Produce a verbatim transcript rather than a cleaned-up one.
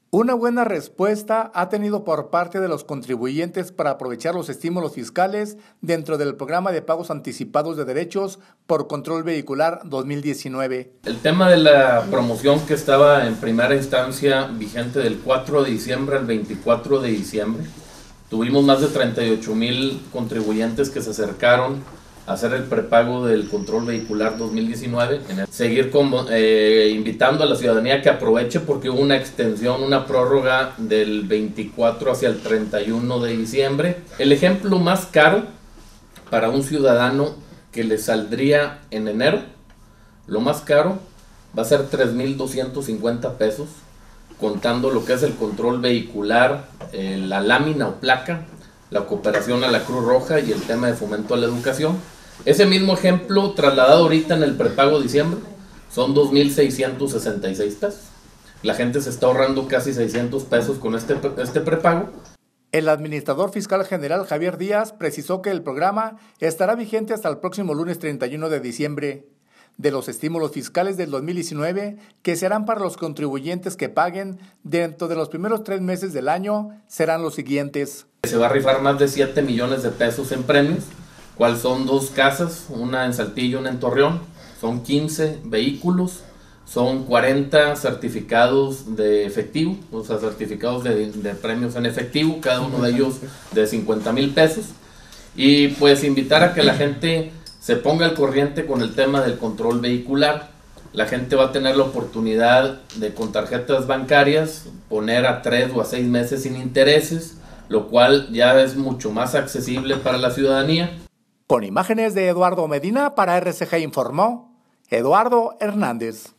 Una buena respuesta ha tenido por parte de los contribuyentes para aprovechar los estímulos fiscales dentro del programa de pagos anticipados de derechos por control vehicular dos mil diecinueve. El tema de la promoción que estaba en primera instancia vigente del cuatro de diciembre al veinticuatro de diciembre, tuvimos más de treinta y ocho mil contribuyentes que se acercaron a hacer el prepago del control vehicular dos mil diecinueve. Seguir como, eh, invitando a la ciudadanía que aproveche porque hubo una extensión, una prórroga del veinticuatro hacia el treinta y uno de diciembre. El ejemplo más caro para un ciudadano que le saldría en enero, lo más caro va a ser tres mil doscientos cincuenta pesos, contando lo que es el control vehicular, eh, la lámina o placa, la cooperación a la Cruz Roja y el tema de fomento a la educación. Ese mismo ejemplo trasladado ahorita en el prepago diciembre son dos mil seiscientos sesenta y seis pesos. La gente se está ahorrando casi seiscientos pesos con este, este prepago. El administrador fiscal general Javier Díaz precisó que el programa estará vigente hasta el próximo lunes treinta y uno de diciembre. De los estímulos fiscales del dos mil diecinueve, que serán para los contribuyentes que paguen dentro de los primeros tres meses del año, serán los siguientes. Se va a rifar más de siete millones de pesos en premios, cual son dos casas, una en Saltillo, una en Torreón, son quince vehículos, son cuarenta certificados de efectivo, o sea, certificados de, de premios en efectivo, cada uno de ellos de cincuenta mil pesos. Y pues invitar a que la gente se ponga al corriente con el tema del control vehicular. La gente va a tener la oportunidad de, con tarjetas bancarias, poner a tres o a seis meses sin intereses, lo cual ya es mucho más accesible para la ciudadanía. Con imágenes de Eduardo Medina, para R C G informó Eduardo Hernández.